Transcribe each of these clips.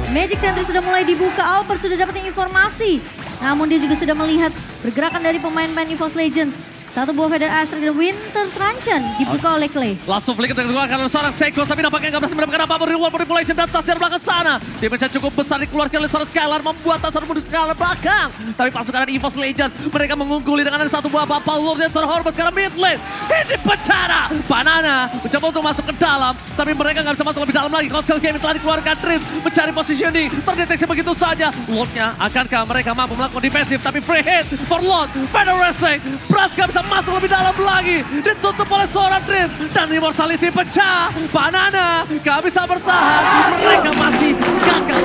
Magic Sentry sudah mulai dibuka, Albert sudah dapat informasi. Namun dia juga sudah melihat pergerakan dari pemain-pemain EVOS Legends. Satu buah Feather Aster dan Winter Truncheon dibuka oleh Clay. Langsung flicker dikeluarkan oleh seorang Seiko, tapi nampaknya nggak berhasil mendapatkan apa-apa dari World Manipulation dan tas dari belakang sana. Damage yang cukup besar dikeluarkan oleh seorang Skylar, membuat tas menuju ke arah belakang. Tapi pasukan dari EVOS Legends, mereka mengungguli dengan ada satu buah Bapal Wolf yang terhormat karena mid lane. Ini bencana. Banana mencoba untuk masuk ke dalam, tapi mereka nggak bisa masuk lebih dalam lagi. Consel Gaming telah dikeluarkan Dreams, mencari positioning, terdeteksi begitu saja. Lordnya, akankah mereka mampu melakukan defensif, tapi free hit for Lord. Feather Wrestling, Pras nggak bisa masuk lebih dalam lagi, ditutup oleh seorang Dream dan Immortality pecah. Banana gak bisa bertahan, mereka masih gagal.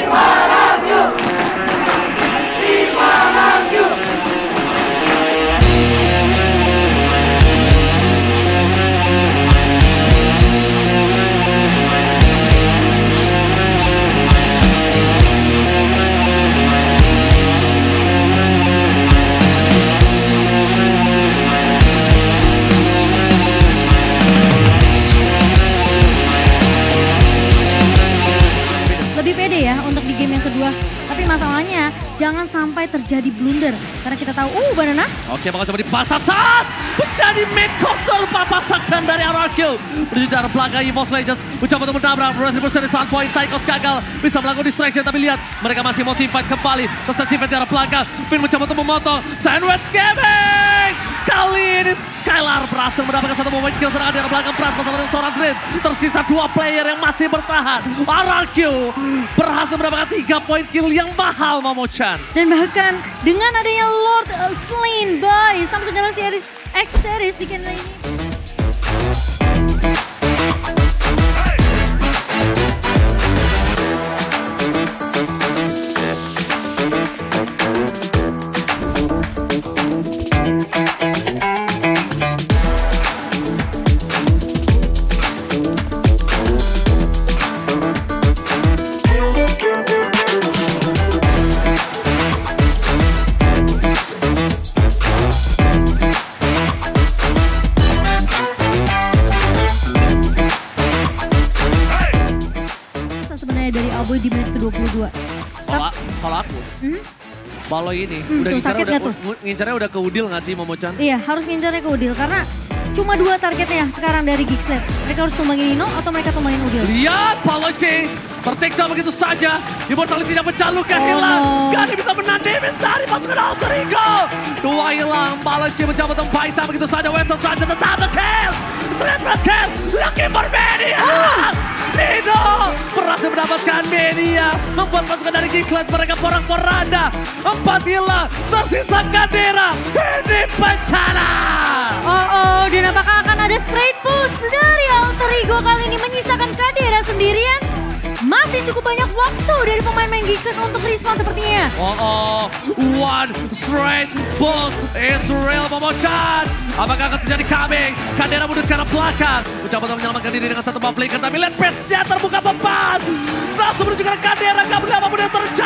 Lebih pede ya untuk di game yang kedua. Tapi masalahnya jangan sampai terjadi blunder. Karena kita tahu, Banana. Oke, bakal coba dipasang atas. Menjadi mid-counter papasakan dari RRQ. Menuju dari belakang EVOS Legends. Mencoba untuk menabrak. Berhasil di saat point. Psychos gagal. Bisa melakukan distraction. Tapi lihat, mereka masih motivated kembali. Terus defense dari belakang. Finn mencoba untuk memotong. Sandwich Gaming. Kali ini Skylar berhasil mendapatkan satu moment kill. Serangan dari belakang Pras bersama dengan seorang Dream. Tersisa 2 player yang masih bertahan. RRQ berhasil mendapatkan 3 point kill yang mahal, Momo-chan. Dan bahkan dengan adanya Lord slain by Samsung Galaxy X Series di kandang ini. Dari Alboy di menit ke-22. Kalau aku, Balo ini udah ngincarnya udah ke Udil nggak sih, Momo-chan? Iya, harus ngincarnya ke Udil karena cuma 2 targetnya sekarang dari Geekslet. Mereka harus tumbangin Nino atau mereka tumbangin Udil. Lihat Paloski tertikam begitu saja. Immortality tidak pecah, luka hilang. Gak ada bisa menang damage dari pasukan Alter Ego. 2 hilang, Paloski mencoba untuk Paita begitu saja. Winter Truncheon tetap kill. Triple kill, looking for Mania. Nino berhasil mendapatkan Mania, membuat pasukan dari Geekslet mereka porak-poranda. 4 hilang, tersisa Kadera. Ini bencana. Dan apakah akan ada straight push dari Alter Ego kali ini menyisakan Kadera sendirian? Masih cukup banyak waktu dari pemain-pemain Geekslet untuk respawn sepertinya. One straight push is real, Momo-chan. Apakah akan terjadi coming? Kadera mundur ke arah belakang. Mencoba untuk menyelamatkan diri dengan satu buff flicker. Tapi lihat pace-nya terbuka beban. Langsung menuju ke arah Kadera. Gak boleh apapun yang terjadi.